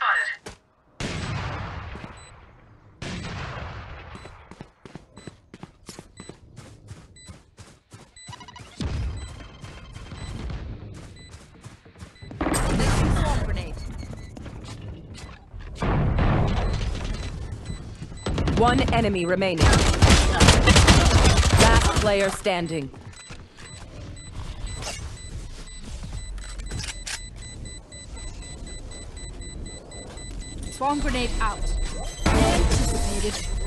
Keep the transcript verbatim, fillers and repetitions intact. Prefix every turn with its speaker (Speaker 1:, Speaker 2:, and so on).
Speaker 1: One enemy remaining. Last player standing.
Speaker 2: Swarm grenade out. Anticipated.